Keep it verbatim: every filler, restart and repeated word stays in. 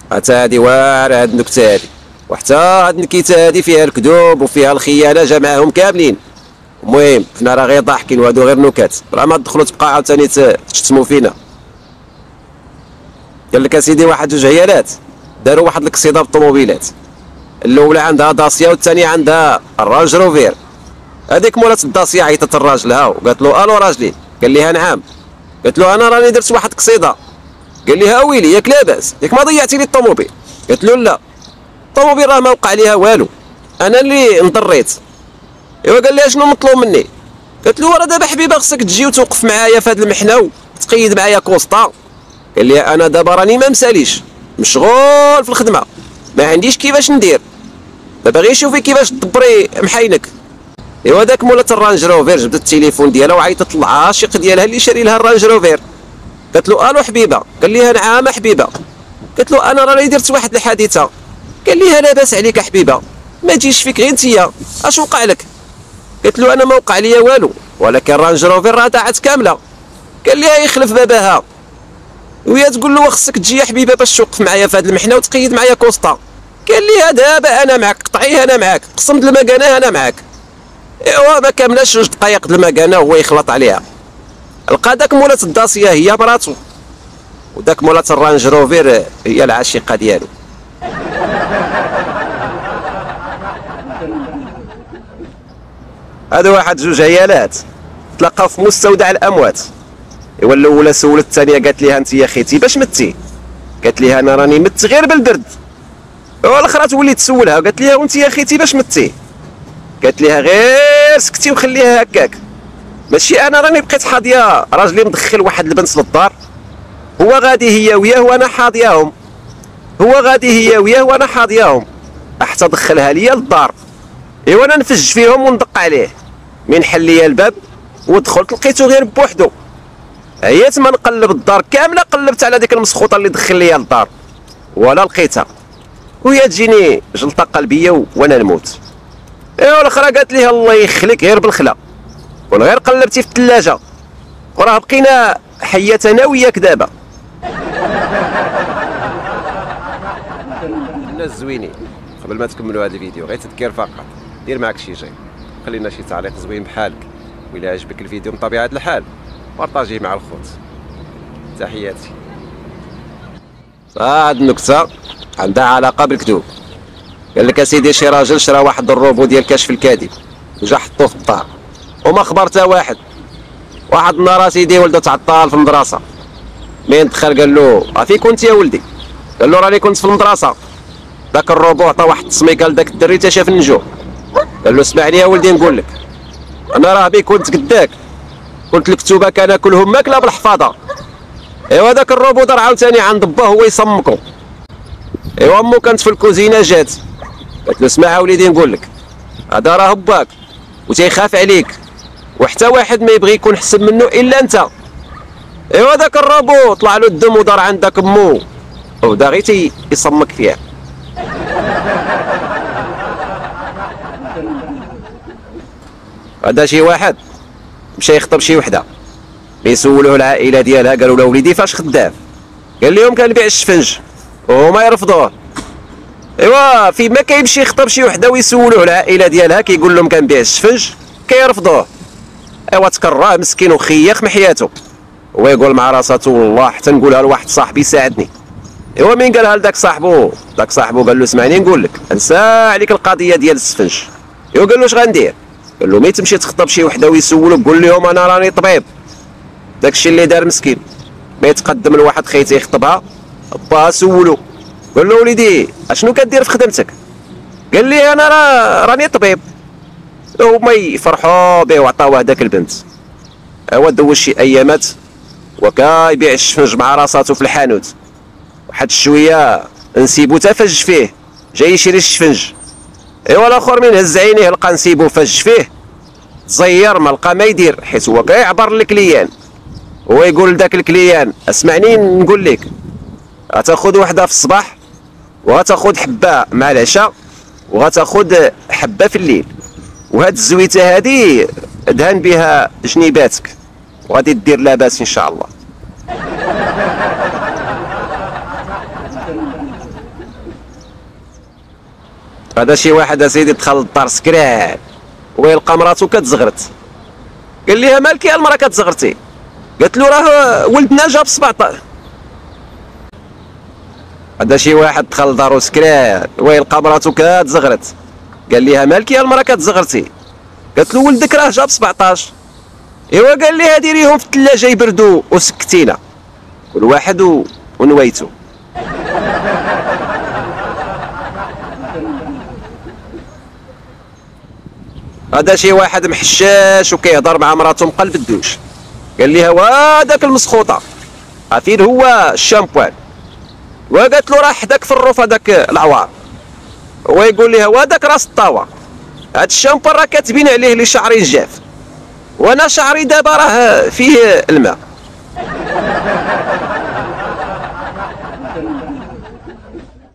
حتى هادي واعره هاد النكته هادي، وحتى هاد النكته هادي فيها الكذوب وفيها الخيانه جمعهم كاملين. المهم حنا راه غير ضاحكين وهادو غير نكات، راه ما تدخلوا تبقى عاوتاني تشتموا فينا. قال لك اسيدي واحد جوج عيالات داروا واحد القصيده بالطوموبيلات، الاولى عندها داسيا والثانيه عندها الرانج روفير. هذيك مولات الداسيا عيطت لراجلها وقالت له الو راجلي، قال لها نعم، قالت له انا راني درت واحد القصيده. قال لها ويلي ياك لاباس ياك ما ضيعتي لي الطوموبيل؟ قالت له لا، الطوموبيل راه ما وقع ليها والو، انا اللي انضريت. ايوا قال لها شنو مطلوب مني؟ قالت له راه دابا حبيبه خصك تجي وتوقف معايا في هذه المحنه وتقيد معايا كوسطا. قال لي انا دابا راني ما مساليش، مشغول في الخدمه، ما عنديش كيفاش ندير، دابا غير شوفي كيفاش تدبري محاينك. ايوا داك مولات الرانج روفير جبدت التليفون ديالها وعيطت للعاشق ديالها اللي شاري لها الرانج روفير. قالت له الو حبيبه، قال لها نعم حبيبه. قالت له انا راني درت واحد الحادثه. قال لها لاباس عليك حبيبه، ما تجيش فيك غير انتيا، اش وقع لك؟ قالت له انا ما وقع ليا والو، ولكن الرانج روفير راه ضاعت كامله. قال لها يخلف باباها، وهي تقول له خصك تجي يا حبيبه باش توقف معايا في هذه المحنه وتقيد معايا كوسطا. قال لها دابا انا معك، قطعيه انا معك، قسم د المكانه انا معك. ايوا ما كاملاش جوج دقائق د المكانه هو يخلط عليها، لقى داك مولات الداسيه هي مراتو، وداك مولات الرانج روفير هي العشيقه ديالو. هادو واحد جوج عيالات تلاقاو في مستودع الاموات. ايوا الاولى سولت الثانيه قالت لها انت يا خيتي باش متي؟ قالت لها انا راني مت غير بالبرد. ايوا الاخرى تولي تسولها قالت لها وانت يا خيتي باش متي؟ قالت لها غير سكتي وخليها هكاك، ماشي انا راني بقيت حاضيه راجلي مدخل واحد البنت للدار، هو غادي هي وياه وانا حاضياهم، هو غادي هي وياه وانا حاضياهم حتى دخلها ليا للدار. ايوا انا نفج فيهم وندق عليه، من حل ليا الباب ودخلت لقيتو غير بوحدو. عييت ما نقلب الدار كامله، قلبت على ديك المسخوطه اللي دخل ليا للدار ولا لقيتها، وهي تجيني جلطه قلبيه وانا نموت. ايوا الاخرى قالت لي الله يخليك غير بالخلا، كون غير قلبتي في الثلاجه وراه بقينا حيات انا وياك دابا. الناس زوينين، قبل ما تكملوا هذا الفيديو غير تذكير فقط، دير معك شي جيم، خلينا شي تعليق زوين بحالك، وإلا عجبك الفيديو من طبيعه الحال بارطاجيه مع الخوت. تحياتي. هاد النكته عندها علاقه بالكذوب. قال لك اسيدي شي راجل شرا واحد الروبو ديال كشف الكذب وجا حطوه في الدار وما خبر حتى واحد. واحد النهار اسيدي ولده تعطل في المدرسه، مين دخل قال له عافيك كنت يا ولدي؟ قال له راني كنت في المدرسه. داك الروبو عطا واحد التصميكه لداك الدري تا شاف النجوم. قال له اسمعني يا ولدي نقول لك، انا راه بي كنت قداك، قلت الكتوبه كناكلهم ماكله بالحفاظه. ايوا داك الروبو دار عاوتاني عند باه هو يصمكو. ايوا امو كانت في الكوزينه جات قالت له اسمع وليدي نقول لك، هذا راه باك وتيخاف عليك، وحتى واحد ما يبغي يكون حسن منه الا انت. ايوا داك الروبو طلع له الدم ودار عندك امو وبدا غير يصمك فيها. هذا شي واحد مشى يخطب شي وحده، يسولوه العائله ديالها قالوا له وليدي فاش خدام؟ قال لهم كنبيع الشفنج وهما يرفضوه. ايوا فيما كيمشي يخطب شي وحده ويسولوه العائله ديالها كيقول لهم كنبيع الشفنج كيرفضوه. ايوا تكراه مسكين وخيخ محياته، هو يقول مع راساتو والله حتى نقولها لواحد صاحبي يساعدني. ايوا مين قالها لذاك صاحبو؟ داك صاحبو قال له اسمعني نقول لك، انسى عليك القضيه ديال السفنج. ايوا قال له اش غندير؟ قال له ملي تمشي تخطب شي وحده ويسولوك قول لهم انا راني طبيب. داكشي اللي دار مسكين، ما يتقدم لواحد خيتي يخطبها با سولو قال له وليدي اشنو كدير في خدمتك؟ قال لي انا راه راني طبيب. هما يفرحوا به وعطاوه داك البنت. ايوا دوز شي ايامات وكيبيع الشفنج مع راساتو في الحانوت، واحد شويه نسيبو تفج فيه جاي يشري الشفنج. ايوا الاخر من هز عينيه لقى نسيبو فج فيه تزير ما لقى ما يدير، حيت هو كيعبر للكليان، هو يقول لذاك الكليان اسمعني نقول لك، غتاخذ وحده في الصباح وغتاخذ حبه مع العشاء وغتاخذ حبه في الليل، وهاد الزويته هادي دهن بها جنيباتك وغادي دير لاباس ان شاء الله. هذا شي واحد اسيدي دخل للدار سكران ويلقى مراتو كتزغرت. قال ليها مالك يا المراه كتزغرتي؟ قالت له راه ولدنا جاب سبعطاش. هذا شي واحد دخل لدارو سكران ويلقى مراتو كتزغرت. قال ليها مالك يا المراه كتزغرتي؟ قالت له ولدك راه جاب سبعطاش. ايوا قال ليها ديريهم في الثلاجه يبردوا وسكتينا كل واحد و... ونويتو. هذا شي واحد محشاش وكيهضر مع مراتو مقلب الدوش. قال ليها وهذاك المسخوطه عارفين هو الشامبوان. وقالت له راه حداك في الروف هذاك العوار. هو يقول لها وهذاك راس الطاوه. هاد الشامبوان راه كاتبين عليه لي شعري جاف وانا شعري دابا راه فيه الماء.